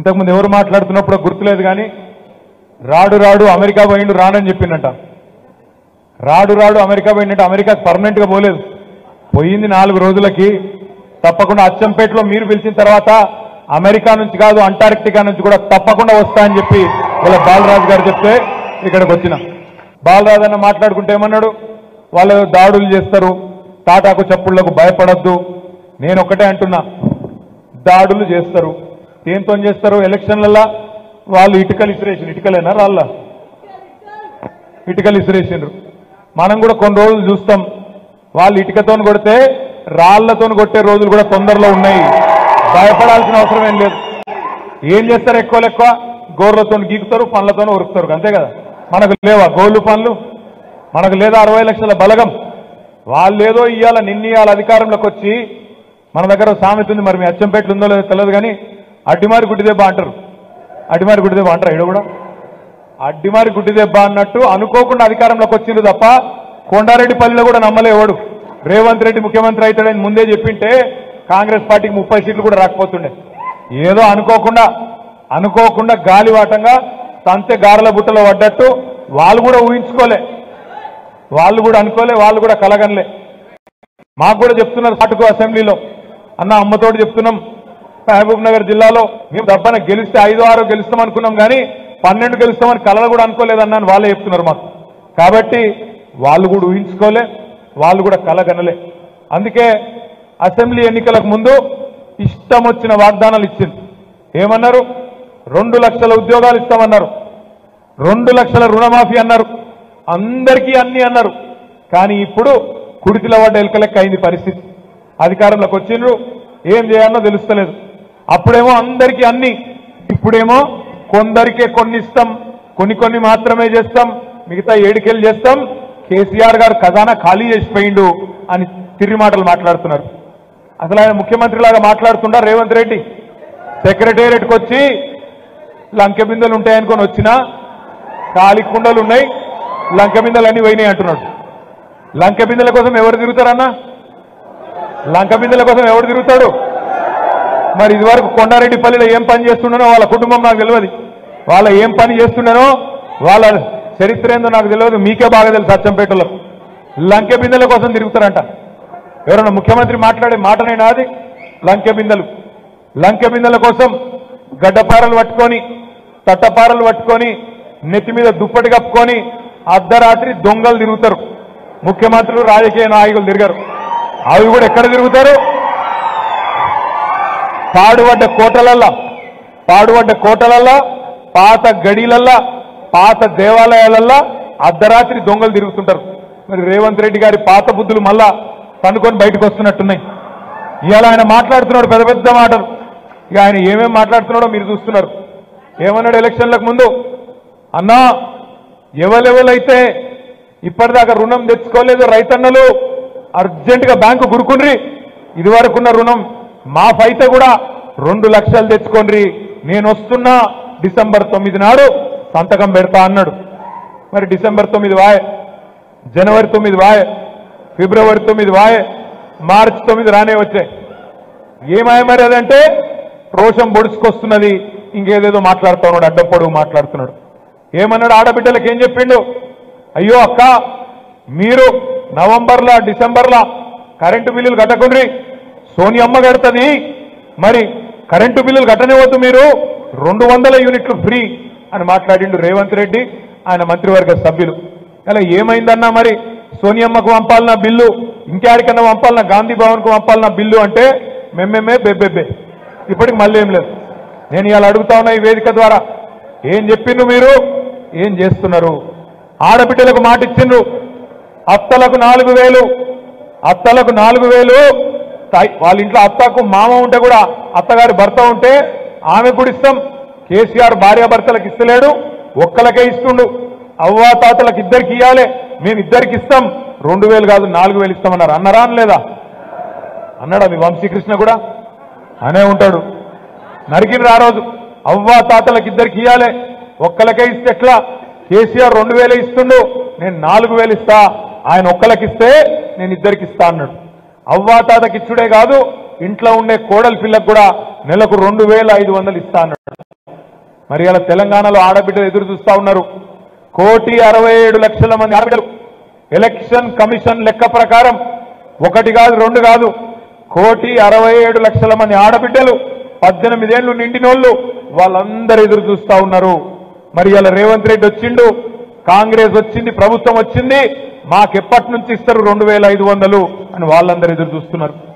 ఇంతకుముందు ఎవరు మాట్లాడుతున్నప్పుడు గుర్తులేదు కానీ రాడు రాడు అమెరికా పోయిండు రానని చెప్పిందంట. రాడు రాడు అమెరికా పోయిందంటే అమెరికా పర్మనెంట్ గా పోలేదు, పోయింది 4 రోజులకి. తప్పకుండా అచ్చంపేటలో మీరు పిలిచిన తర్వాత అమెరికా నుంచి కాదు అంటార్క్టికా నుంచి కూడా తప్పకుండా వస్తా అని చెప్పి ఇలా బాలరాజు గారు చెప్తే ఇక్కడికి వచ్చిన. బాలరాజు అన్న మాట్లాడుకుంటే ఏమన్నాడు, వాళ్ళు దాడులు చేస్తారు, తాటాకు చప్పుళ్లకు భయపడద్దు. నేను ఒకటే అంటున్నా, దాడులు చేస్తారు, దేంతో చేస్తారు? ఎలక్షన్లలో వాళ్ళు ఇటుకలు ఇసిరేసిండ్రు, ఇటుకలేనా రాళ్ళ ఇటుకలు ఇసిరేసిండ్రు. మనం కూడా కొన్ని రోజులు చూస్తాం, వాళ్ళు ఇటుకతో కొడితే రాళ్లతో కొట్టే రోజులు కూడా తొందరలో ఉన్నాయి. భయపడాల్సిన అవసరం ఏం లేదు. ఏం చేస్తారు? ఎక్కువ గోర్లతో గీకుతారు, పండ్లతో ఉరుకుతారు, అంతే కదా. మనకు లేవా గోళ్ళు పనులు? మనకు లేదా 60 లక్షల బలగం? వాళ్ళు ఏదో ఇవాళ నిన్నీయాల అధికారంలోకి వచ్చి, మన దగ్గర సామెత ఉంది, మరి మీ అచ్చంపేటలు ఉందో లేదో తెలియదు కానీ అడ్డిమారి గుడ్డి దెబ్బ అంటారు. అడ్డిమారి గుడ్డి దెబ్బ అంటారు ఇక్కడ కూడా. అడ్డిమారి గుడ్డి దెబ్బ అన్నట్టు అనుకోకుండా అధికారంలోకి వచ్చిండ్రు తప్ప కొండారెడ్డిపల్లిలో కూడా నమ్మలేవాడు. రేవంత్ రెడ్డి ముఖ్యమంత్రి అవుతాడని ముందే చెప్పింటే కాంగ్రెస్ పార్టీకి 30 సీట్లు కూడా రాకపోతుండే. ఏదో అనుకోకుండా గాలివాటంగా తంతె గారెల బుట్టలో పడ్డట్టు వాళ్ళు కూడా ఊహించుకోలే, వాళ్ళు కూడా అనుకోలే, వాళ్ళు కూడా కలగనలే. మాకు కూడా చెప్తున్నారు పాటుకు అసెంబ్లీలో, అన్న అమ్మతోటి చెప్తున్నాం, మహబూబ్ నగర్ జిల్లాలో మేము దబ్బన గెలిస్తే 5-6 గెలుస్తాం అనుకున్నాం కానీ 12 గెలుస్తామని కలలు కూడా అనుకోలేదన్నాను వాళ్ళే చెప్తున్నారు మాకు. కాబట్టి వాళ్ళు కూడా ఊహించుకోలే, వాళ్ళు కూడా కలగనలే. అందుకే అసెంబ్లీ ఎన్నికలకు ముందు ఇష్టం వచ్చిన వాగ్దానాలు ఇచ్చింది. ఏమన్నారు? 2 లక్షల ఉద్యోగాలు ఇస్తామన్నారు, 2 లక్షల రుణమాఫీ అన్నారు, అందరికీ అన్ని అన్నారు. కానీ ఇప్పుడు కుడితిలో పడ్డ ఎలకలెక్క అయింది పరిస్థితి. అధికారంలోకి వచ్చిండ్రు, ఏం చేయాలో తెలుస్తలేదు. అప్పుడేమో అందరికీ అన్ని, ఇప్పుడేమో కొందరికే కొన్ని ఇస్తాం, కొన్ని మాత్రమే చేస్తాం, మిగతా 7 చేస్తాం, కేసీఆర్ గారు ఖజానా ఖాళీ చేసిపోయిండు అని తిరిగి మాటలు మాట్లాడుతున్నారు. అసలు ఆయన ముఖ్యమంత్రిలాగా మాట్లాడుతుండా రేవంత్ రెడ్డి? సెక్రటేరియట్కి వచ్చి లంకె బిందెలు ఉంటాయనుకొని వచ్చినా ఖాళీ కుండలు ఉన్నాయి, లంకె బిందెలు అన్ని పోయినాయి అంటున్నాడు. లంకె బిందెల కోసం ఎవరు తిరుగుతారన్నా? లంక బిందెల కోసం ఎవరు తిరుగుతాడు? మరి ఇదివరకు కొండారెడ్డిపల్లిలో ఏం పని చేస్తుండనో వాళ్ళ కుటుంబం నాకు తెలియదు, వాళ్ళ ఏం పని చేస్తుండనో వాళ్ళ చరిత్ర ఏందో నాకు తెలియదు, మీకే బాగా తెలుసు. అచ్చంపేటలో లంకె బిందెల కోసం తిరుగుతారంట. ఎవరైనా ముఖ్యమంత్రి మాట్లాడే మాటనైనా అది? లంకె బిందెల కోసం గడ్డపారలు పట్టుకొని, తట్టపారలు పట్టుకొని, నెత్తి మీద దుప్పటి కప్పుకొని అర్ధరాత్రి దొంగలు తిరుగుతారు. ముఖ్యమంత్రులు, రాజకీయ నాయకులు తిరగరు. అవి కూడా ఎక్కడ తిరుగుతారు? పాడుబడ్డ కోటలల్లా, పాత గడిలల్లా, పాత దేవాలయాలల్లా అర్ధరాత్రి దొంగలు తిరుగుతుంటారు. మరి రేవంత్ రెడ్డి గారి పాత బుద్ధులు మళ్ళా కనుకొని బయటకు వస్తున్నట్టున్నాయి. ఇవాళ ఆయన మాట్లాడుతున్నాడు పెద్ద పెద్ద మాటలు. ఇక ఆయన ఏమేం మాట్లాడుతున్నాడో మీరు చూస్తున్నారు. ఏమన్నాడు ఎలక్షన్లకు ముందు? అన్నా, ఎవరెవరైతే ఇప్పటిదాకా రుణం తెచ్చుకోలేదు రైతన్నలు అర్జెంటుగా బ్యాంకు గురుకుండ్రి, ఇదివరకున్న రుణం మాఫ్ అయితే కూడా 2 లక్షలు తెచ్చుకోండి, నేను వస్తున్నా డిసెంబర్ 9 నాడు సంతకం పెడతా అన్నాడు. మరి డిసెంబర్ 9 వాయే, జనవరి 9 వాయే, ఫిబ్రవరి 9 వాయే, మార్చి 9 రానే వచ్చాయి. ఏమాయ మరి అదంటే రోషం పొడుచుకొస్తున్నది, ఇంకేదేదో మాట్లాడుతూ ఉన్నాడు, అడ్డం పొడుగు మాట్లాడుతున్నాడు. ఏమన్నాడు? ఆడబిడ్డలకు ఏం చెప్పిండు? అయ్యో అక్క, మీరు నవంబర్లో డిసెంబర్లో కరెంటు బిల్లులు కట్టకుండ్రి, సోనియమ్మ కడుతుంది, మరి కరెంటు బిల్లులు కట్టనివద్దు, మీరు 200 యూనిట్లు ఫ్రీ అని మాట్లాడిండు రేవంత్ రెడ్డి, ఆయన మంత్రివర్గ సభ్యులు. అలా ఏమైందన్నా మరి సోనియమ్మకు పంపాలన్న బిల్లు, ఇంకేడికన్నా పంపాలన్న, గాంధీ భవన్కు పంపాలన్న బిల్లు అంటే మెమ్మెమ్మే బెబ్బెబ్బే. ఇప్పటికి మళ్ళీ ఏం లేదు. నేను ఇవాళ అడుగుతా ఉన్నా ఈ వేదిక ద్వారా, ఏం చెప్పిండ్రు మీరు, ఏం చేస్తున్నారు? ఆడబిడ్డలకు మాట ఇచ్చిండ్రు, అత్తలకు 4000, వాళ్ళ ఇంట్లో అత్తకు మామ ఉంటే కూడా, అత్తగారి భర్త ఉంటే ఆమె కూడా ఇస్తాం. కేసీఆర్ భార్యాభర్తలకు ఇస్తలేడు, ఒక్కలకే ఇస్తుండు. అవ్వా తాతలకు ఇద్దరికి ఇవ్వాలి, మేము ఇద్దరికి ఇస్తాం, 2000 కాదు 4000 ఇస్తామన్నారు. అన్నారా అనలేదా? అన్నాడా? మీ వంశీకృష్ణ కూడా అనే ఉంటాడు. నరికిండ్రు ఆ రోజు. అవ్వా తాతలకు ఇద్దరికి ఇవ్వాలి, ఒక్కలకే ఇస్తే ఎట్లా? కేసీఆర్ 2000 ఇస్తుండు, నేను 4000 ఇస్తా, ఆయన ఒక్కలకిస్తే నేను ఇద్దరికి ఇస్తా అన్నాడు. అవ్వా తాతకి ఇచ్చుడే కాదు, ఇంట్లో ఉండే కోడలి పిల్లకు కూడా నెలకు 2500 ఇస్తా అన్నాడు. మరి అలా తెలంగాణలో ఆడబిడ్డలు ఎదురు చూస్తా ఉన్నారు. 1,67,00,000 మంది ఆడబిడ్డలు ఎలక్షన్ కమిషన్ లెక్క ప్రకారం 1 కాదు 2 కాదు 1,67,00,000 మంది ఆడబిడ్డలు 18 ఏళ్లు నిండినోళ్ళు వాళ్ళందరూ ఎదురు చూస్తా ఉన్నారు. మరి ఇలా రేవంత్ రెడ్డి వచ్చిండు, కాంగ్రెస్ వచ్చింది, ప్రభుత్వం వచ్చింది, మాకెప్పటి నుంచి ఇస్తారు 2,500 అని వాళ్ళందరూ ఎదురు చూస్తున్నారు.